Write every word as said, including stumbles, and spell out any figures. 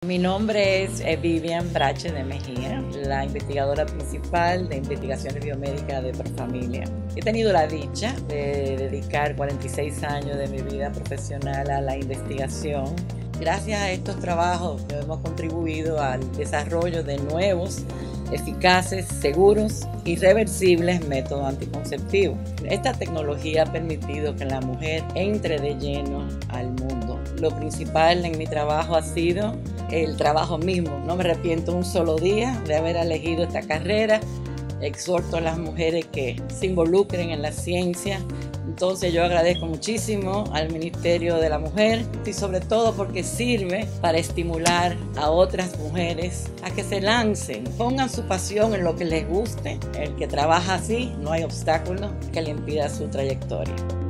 Mi nombre es eh, Vivian Brache de Mejía, la investigadora principal de investigaciones biomédicas de Profamilia. He tenido la dicha de dedicar cuarenta y seis años de mi vida profesional a la investigación. Gracias a estos trabajos hemos contribuido al desarrollo de nuevos, eficaces, seguros y reversibles métodos anticonceptivos. Esta tecnología ha permitido que la mujer entre de lleno al mundo. Lo principal en mi trabajo ha sido el trabajo mismo. No me arrepiento un solo día de haber elegido esta carrera. Exhorto a las mujeres que se involucren en la ciencia. Entonces yo agradezco muchísimo al Ministerio de la Mujer y sobre todo porque sirve para estimular a otras mujeres a que se lancen, pongan su pasión en lo que les guste. El que trabaja así, no hay obstáculo que le impida su trayectoria.